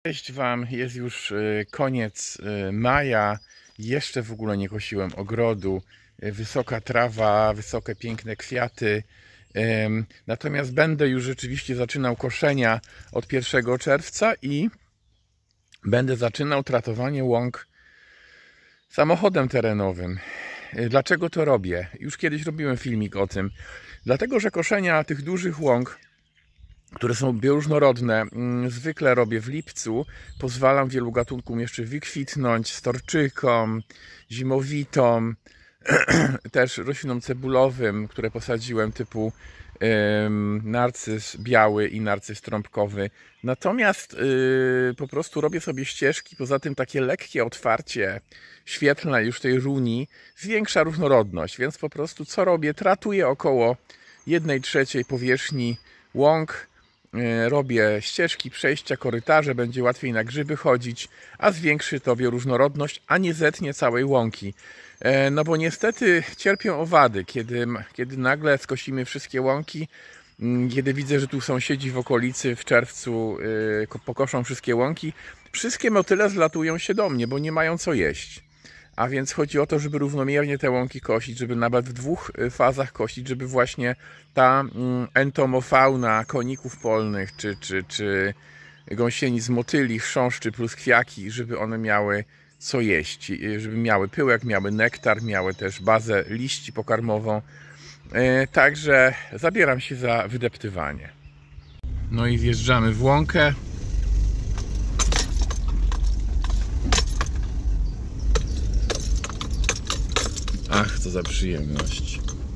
Cześć Wam, jest już koniec maja, jeszcze w ogóle nie kosiłem ogrodu, wysoka trawa, wysokie piękne kwiaty, natomiast będę już rzeczywiście zaczynał koszenia od 1 czerwca i będę zaczynał tratowanie łąk samochodem terenowym. Dlaczego to robię? Już kiedyś robiłem filmik o tym. Dlatego, że koszenia tych dużych łąk, które są bioróżnorodne, zwykle robię w lipcu. Pozwalam wielu gatunkom jeszcze wykwitnąć, storczykom, zimowitom, też roślinom cebulowym, które posadziłem, typu narcyz biały i narcyz trąbkowy. Natomiast po prostu robię sobie ścieżki, poza tym takie lekkie otwarcie świetlne już tej runi zwiększa różnorodność, więc po prostu co robię? Tratuję około 1/3 powierzchni łąk. Robię ścieżki, przejścia, korytarze, będzie łatwiej na grzyby chodzić, a zwiększy to bioróżnorodność, a nie zetnie całej łąki. No bo niestety cierpią owady, kiedy nagle skosimy wszystkie łąki, kiedy widzę, że tu sąsiedzi w okolicy w czerwcu pokoszą wszystkie łąki, wszystkie motyle zlatują się do mnie, bo nie mają co jeść. A więc chodzi o to, żeby równomiernie te łąki kosić, żeby nawet w 2 fazach kosić, żeby właśnie ta entomofauna koników polnych, czy gąsienic, motyli, chrząszczy plus kwiaki, żeby one miały co jeść, żeby miały pyłek, miały nektar, miały też bazę liści pokarmową. Także zabieram się za wydeptywanie. No i wjeżdżamy w łąkę. Ach, co za przyjemność.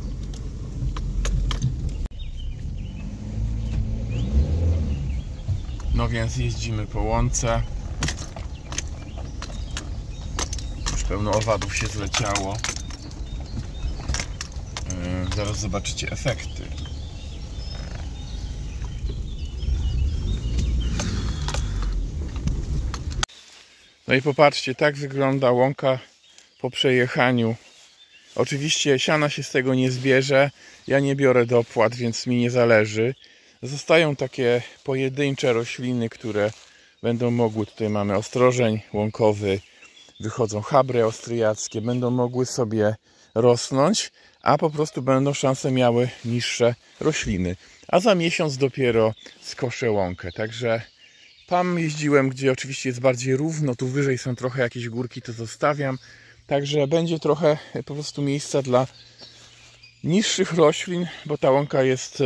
No więc jeździmy po łące. Już pełno owadów się zleciało. Zaraz zobaczycie efekty. No i popatrzcie, tak wygląda łąka po przejechaniu. Oczywiście siana się z tego nie zbierze, ja nie biorę dopłat, więc mi nie zależy. Zostają takie pojedyncze rośliny, które będą mogły, tutaj mamy ostrożeń łąkowy, wychodzą chabry austriackie, będą mogły sobie rosnąć, a po prostu będą szanse miały niższe rośliny. A za miesiąc dopiero skoszę łąkę. Także tam jeździłem, gdzie oczywiście jest bardziej równo, tu wyżej są trochę jakieś górki, to zostawiam. Także będzie trochę po prostu miejsca dla niższych roślin, bo ta łąka jest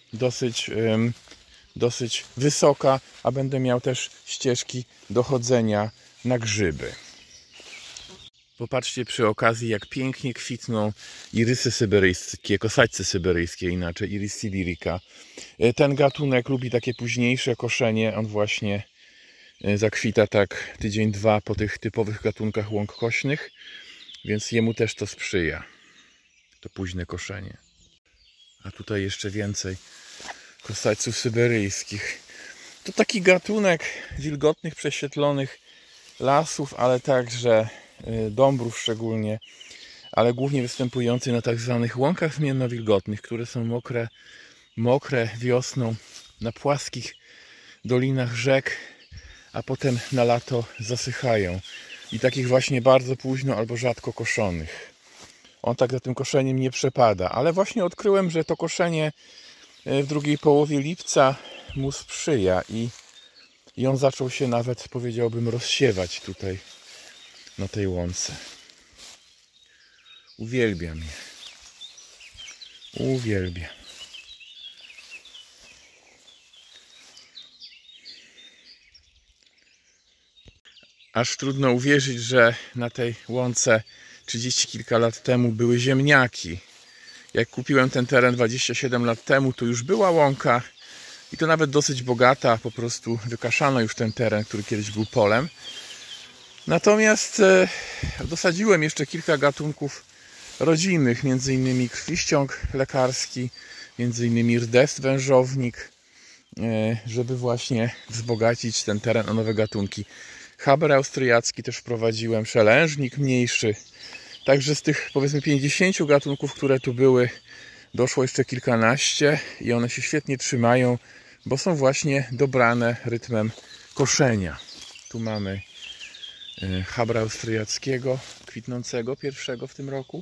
dosyć wysoka, a będę miał też ścieżki do chodzenia na grzyby. Popatrzcie przy okazji, jak pięknie kwitną irysy syberyjskie, kosaćce syberyjskie inaczej, Iris sibirica. Ten gatunek lubi takie późniejsze koszenie, on właśnie zakwita tak tydzień, 2 po tych typowych gatunkach łąk kośnych, więc jemu też to sprzyja, to późne koszenie. A tutaj jeszcze więcej kosaćców syberyjskich. To taki gatunek wilgotnych, prześwietlonych lasów, ale także dąbrów szczególnie, ale głównie występujący na tak zwanych łąkach zmienno-wilgotnych, które są mokre wiosną na płaskich dolinach rzek, a potem na lato zasychają. I takich właśnie bardzo późno albo rzadko koszonych. On tak za tym koszeniem nie przepada. Ale właśnie odkryłem, że to koszenie w drugiej połowie lipca mu sprzyja. I on zaczął się nawet, powiedziałbym, rozsiewać tutaj na tej łące. Uwielbiam je. Uwielbiam. Aż trudno uwierzyć, że na tej łące 30 kilka lat temu były ziemniaki. Jak kupiłem ten teren 27 lat temu, to już była łąka i to nawet dosyć bogata, po prostu wykaszano już ten teren, który kiedyś był polem. Natomiast dosadziłem jeszcze kilka gatunków rodzimych, m.in. krwiściąg lekarski, m.in. rdest wężownik, żeby właśnie wzbogacić ten teren o nowe gatunki. Chabr austriacki też wprowadziłem, szelężnik mniejszy. Także z tych powiedzmy 50 gatunków, które tu były, doszło jeszcze kilkanaście i one się świetnie trzymają, bo są właśnie dobrane rytmem koszenia. Tu mamy habra austriackiego, kwitnącego, pierwszego w tym roku.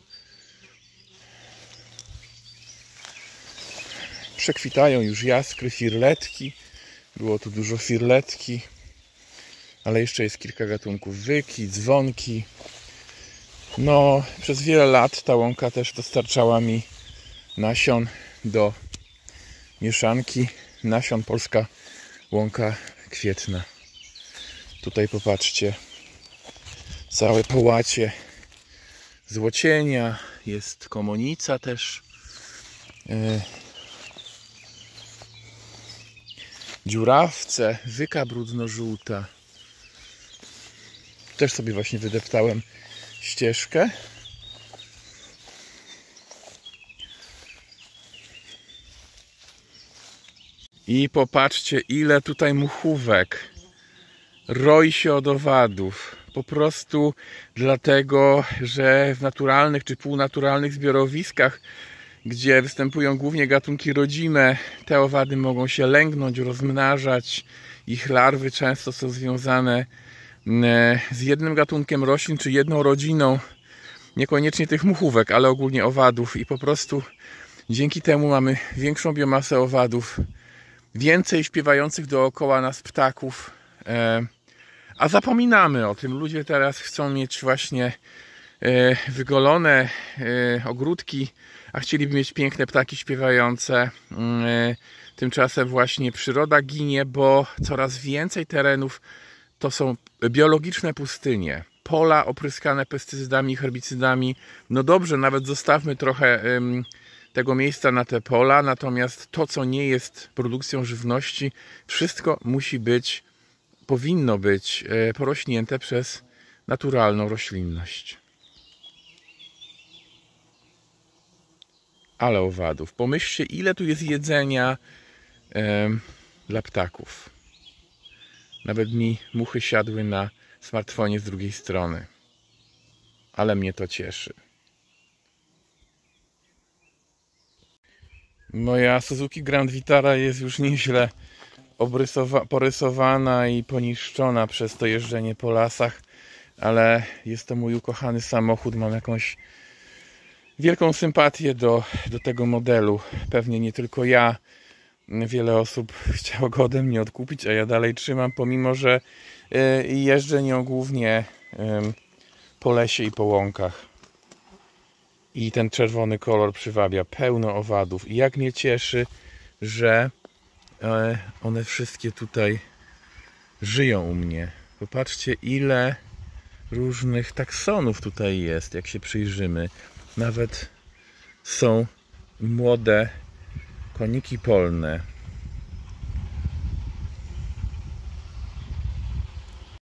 Przekwitają już jaskry, firletki. Było tu dużo firletki, ale jeszcze jest kilka gatunków. Wyki, dzwonki. No, przez wiele lat ta łąka też dostarczała mi nasion do mieszanki. Nasion polska łąka kwietna. Tutaj popatrzcie, całe połacie złocienia, jest komonica też, dziurawce, wyka brudno-żółta. Też sobie właśnie wydeptałem ścieżkę. I popatrzcie, ile tutaj muchówek roi się od owadów. Po prostu dlatego, że w naturalnych czy półnaturalnych zbiorowiskach, gdzie występują głównie gatunki rodzime, te owady mogą się lęgnąć, rozmnażać. Ich larwy często są związane z jednym gatunkiem roślin czy jedną rodziną. Niekoniecznie tych muchówek, ale ogólnie owadów. I po prostu dzięki temu mamy większą biomasę owadów, więcej śpiewających dookoła nas ptaków, a zapominamy o tym. Ludzie teraz chcą mieć właśnie wygolone ogródki, a chcieliby mieć piękne ptaki śpiewające. Tymczasem właśnie przyroda ginie, bo coraz więcej terenów to są biologiczne pustynie. Pola opryskane pestycydami i herbicydami. No dobrze, nawet zostawmy trochę tego miejsca na te pola, natomiast to, co nie jest produkcją żywności, wszystko musi być, powinno być porośnięte przez naturalną roślinność. Ale owadów. Pomyślcie, ile tu jest jedzenia dla ptaków. Nawet mi muchy siadły na smartfonie z drugiej strony. Ale mnie to cieszy. Moja Suzuki Grand Vitara jest już nieźle porysowana i poniszczona przez to jeżdżenie po lasach, ale jest to mój ukochany samochód. Mam jakąś wielką sympatię do tego modelu. Pewnie nie tylko ja. Wiele osób chciało go ode mnie odkupić, a ja dalej trzymam, pomimo że jeżdżę nią głównie po lesie i po łąkach. I ten czerwony kolor przywabia, pełno owadów. I jak mnie cieszy, że one wszystkie tutaj żyją u mnie. Popatrzcie, ile różnych taksonów tutaj jest, jak się przyjrzymy. Nawet są młode koniki polne.